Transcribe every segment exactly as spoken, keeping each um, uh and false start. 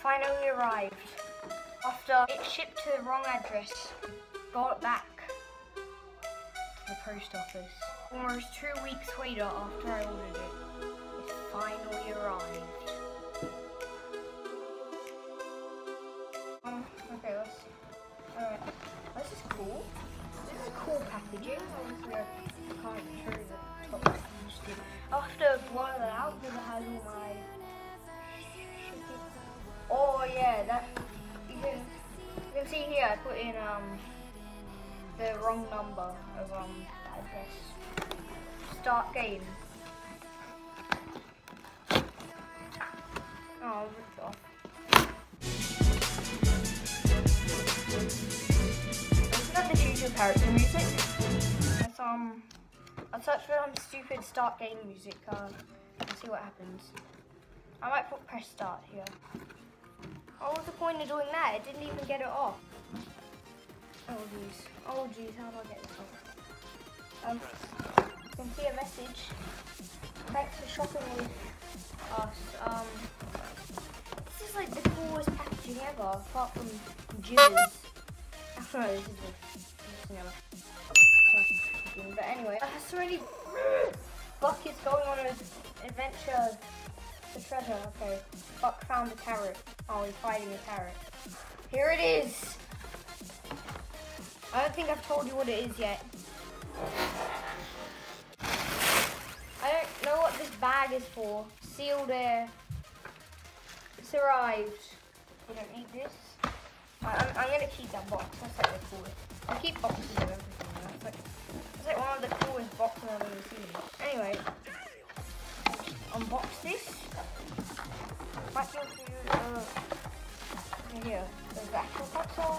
finally arrived. After it shipped to the wrong address, got it back to the post office. Almost two weeks later after I ordered it, it finally arrived. Um, okay, let's see. Alright, this is cool. This is cool packaging. Obviously, I can't show you the top. I'll have to blur that out because it has all my... Oh yeah, that you can you can see here. I put in um the wrong number of um the address. Start game. Oh, I ripped it off. Listen at the future character music. Let's um, I'll search for some stupid start game music. Uh, and see what happens. I might put press start here. What was the point of doing that? It didn't even get it off. Oh jeez. Oh jeez, how do I get this off? Um, you can see a message. Thanks for shopping with us. Um, this is like the coolest packaging ever, apart from jitters. I don't know, this is the, you know, but anyway, I have so many buckets going on an adventure. The treasure, okay. Buck found a carrot. Oh, he's fighting a carrot. Here it is! I don't think I've told you what it is yet. I don't know what this bag is for. Sealed air. It's arrived. We don't need this. I, I'm, I'm gonna keep that box. That's like the coolest. I keep boxes of everything. That's like, that's like one of the coolest boxes I've ever seen. Anyway. Unbox this. Might be able to use uh, here. There's the actual console.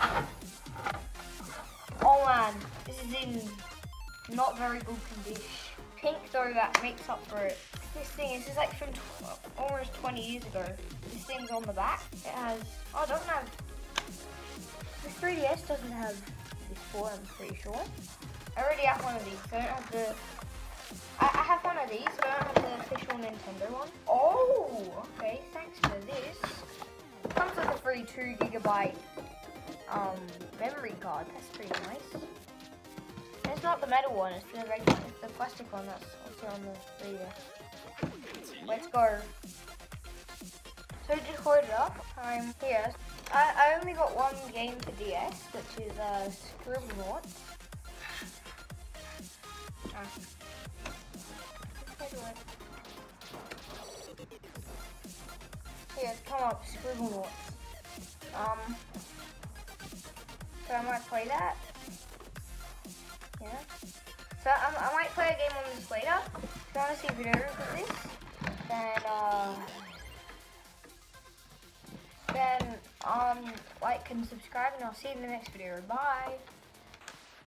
Oh man, this is in not very good condition. Pink though, that makes up for it. This thing, this is like from almost twenty years ago. This thing's on the back. It has, oh it doesn't have, the three D S doesn't have this for, I'm pretty sure. I already have one of these, so I don't have the, I, I have one of these, but I don't have the official Nintendo one. Oh, okay, thanks for this. It comes with a free two gigabyte um, memory card. That's pretty nice. And it's not the metal one, it's the regular, it's the plastic one that's also on the video. Let's go. So just hold it up. I'm here. I, I only got one game for D S, which is uh, Scribblenauts. Ah. Here, come up, Scribblenauts. Um, so I might play that. Yeah. So um, I might play a game on this later. If you want to see videos of this, then uh, then um, like and subscribe, and I'll see you in the next video. Bye.